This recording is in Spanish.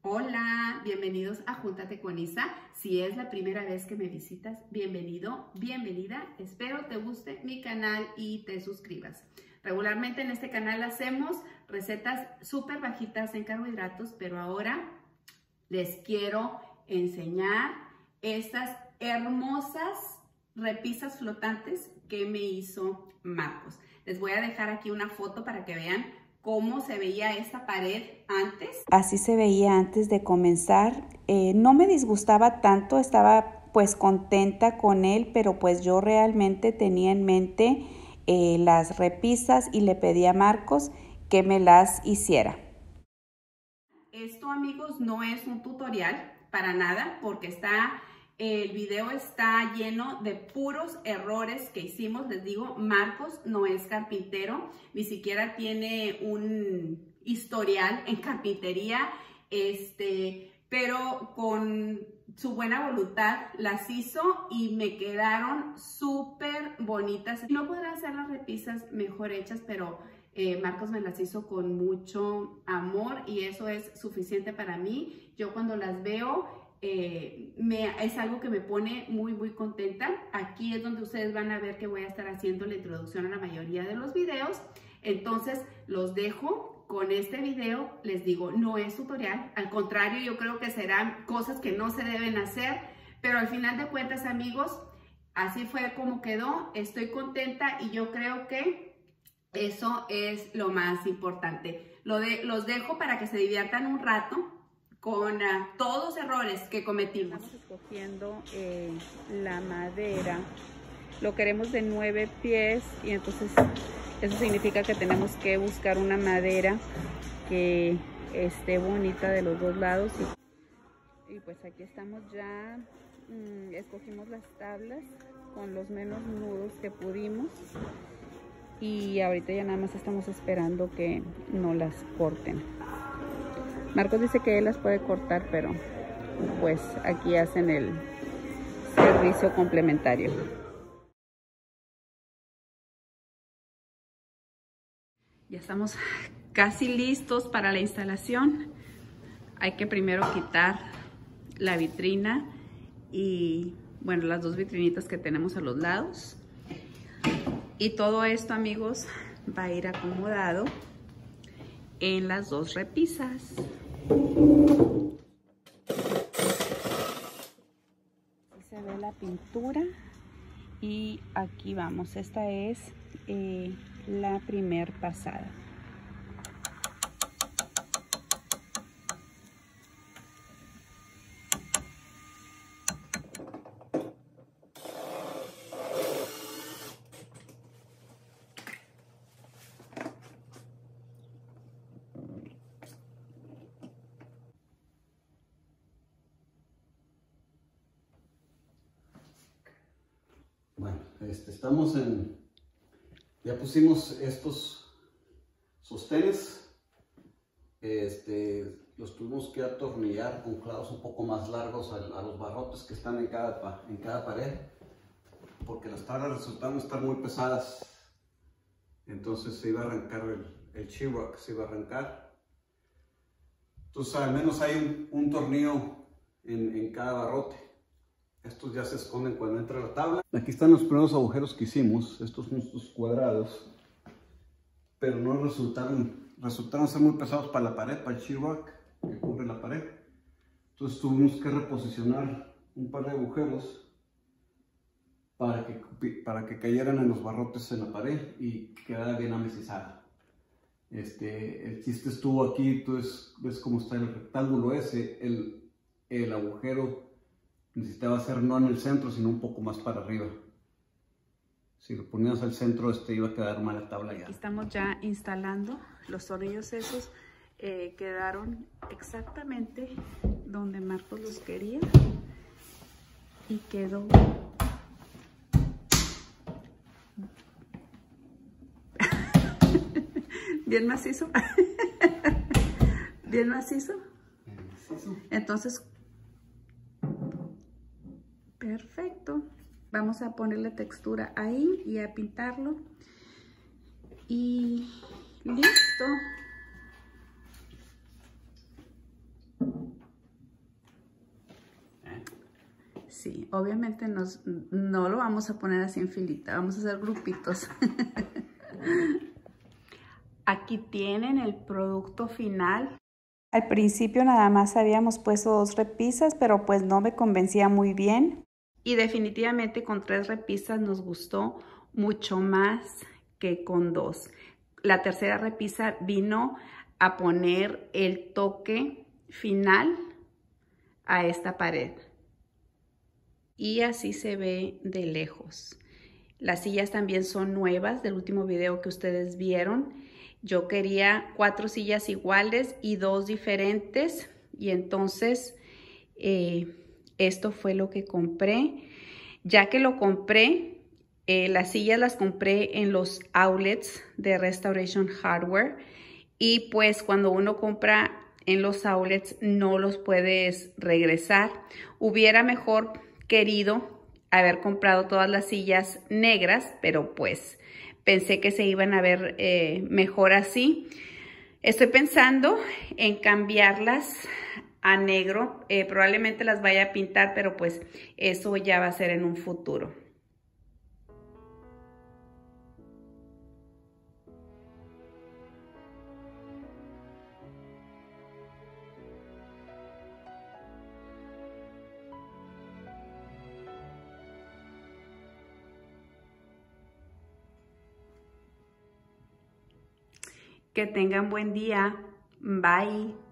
Hola, bienvenidos a Júntate con Isa. Si es la primera vez que me visitas, bienvenido, bienvenida. Espero te guste mi canal y te suscribas. Regularmente en este canal hacemos recetas súper bajitas en carbohidratos, pero ahora les quiero enseñar estas hermosas repisas flotantes que me hizo Marcos. Les voy a dejar aquí una foto para que vean cómo se veía esta pared antes. Así se veía antes de comenzar. No me disgustaba tanto, estaba pues contenta con él, pero pues yo realmente tenía en mente las repisas y le pedí a Marcos que me las hiciera. Esto, amigos, no es un tutorial para nada porque el video está lleno de puros errores que hicimos. Les digo, Marcos no es carpintero, ni siquiera tiene un historial en carpintería, pero con su buena voluntad las hizo y me quedaron súper bonitas. No podré hacer las repisas mejor hechas, pero Marcos me las hizo con mucho amor y eso es suficiente para mí. Yo cuando las veo es algo que me pone muy contenta. Aquí es donde ustedes van a ver que voy a estar haciendo la introducción a la mayoría de los videos. Entonces los dejo con este video. Les digo, no es tutorial, al contrario, yo creo que serán cosas que no se deben hacer, pero al final de cuentas, amigos, así fue como quedó. Estoy contenta y yo creo que eso es lo más importante. Los dejo para que se diviertan un rato con todos los errores que cometimos. Estamos escogiendo la madera. Lo queremos de 9 pies y entonces eso significa que tenemos que buscar una madera que esté bonita de los dos lados. Y pues aquí estamos ya, escogimos las tablas con los menos nudos que pudimos. Y ahorita ya nada más estamos esperando que no las corten. Marcos dice que él las puede cortar, pero pues aquí hacen el servicio complementario. Ya estamos casi listos para la instalación. Hay que primero quitar la vitrina y bueno, las dos vitrinitas que tenemos a los lados. Y todo esto, amigos, va a ir acomodado en las dos repisas. Aquí se ve la pintura y aquí vamos. Esta es la primer pasada. Bueno, estamos ya pusimos estos sostenes, los tuvimos que atornillar con clavos un poco más largos a los barrotes que están en cada pared, porque las tablas resultaron estar muy pesadas, entonces se iba a arrancar el sheetrock, se iba a arrancar. Entonces al menos hay un tornillo en cada barrote. Estos ya se esconden cuando entra la tabla. Aquí están los primeros agujeros que hicimos. Estos son estos cuadrados. Pero no resultaron ser muy pesados para la pared, para el sheetrock que cubre la pared. Entonces tuvimos que reposicionar un par de agujeros para que cayeran en los barrotes en la pared y quedara bien amesizada. El chiste estuvo aquí. Entonces ves cómo está el rectángulo ese. El agujero necesitaba ser no en el centro, sino un poco más para arriba. Si lo ponías al centro, iba a quedar mal la tabla ya. Aquí estamos ya instalando los tornillos esos. Quedaron exactamente donde Marcos los quería. Y quedó bien macizo. Bien macizo. Entonces, perfecto. Vamos a ponerle textura ahí y a pintarlo. Y listo. Sí, obviamente no lo vamos a poner así en filita, vamos a hacer grupitos. Aquí tienen el producto final. Al principio nada más habíamos puesto 2 repisas, pero pues no me convencía muy bien. Y definitivamente con 3 repisas nos gustó mucho más que con 2. La tercera repisa vino a poner el toque final a esta pared. Y así se ve de lejos. Las sillas también son nuevas del último video que ustedes vieron. Yo quería 4 sillas iguales y 2 diferentes. Y entonces esto fue lo que compré. Ya que lo compré, las sillas las compré en los outlets de Restoration Hardware. Y pues cuando uno compra en los outlets no los puedes regresar. Hubiera mejor querido haber comprado todas las sillas negras, pero pues pensé que se iban a ver mejor así. Estoy pensando en cambiarlas a negro. Probablemente las vaya a pintar, pero pues eso ya va a ser en un futuro. Que tengan buen día. Bye.